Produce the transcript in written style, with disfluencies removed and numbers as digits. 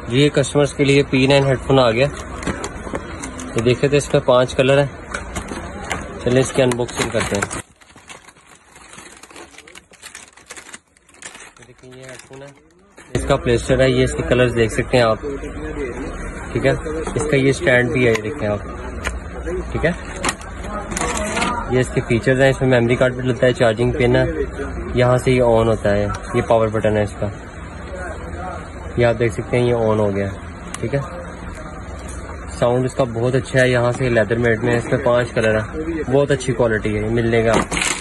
ये कस्टमर्स के लिए P9 हेडफोन आ गया। ये देखे थे, इसमें 5 कलर है। चलिए इसकी अनबॉक्सिंग करते हैं। देखिए ये हेडफोन है, इसका प्लेस्टर है। ये इसके कलर्स देख सकते हैं आप, ठीक है। इसका ये स्टैंड भी है, ये देखें आप, ठीक है। ये इसके फीचर्स हैं। इसमें मेमोरी कार्ड भी लगता है, चार्जिंग पिन है, यहाँ से ये ऑन होता है। ये पावर बटन है इसका, ये आप देख सकते हैं, ये ऑन हो गया, ठीक है। साउंड इसका बहुत अच्छा है। यहाँ से लेदर मेड में, इसमें 5 कलर है, बहुत अच्छी क्वालिटी है, मिलने का।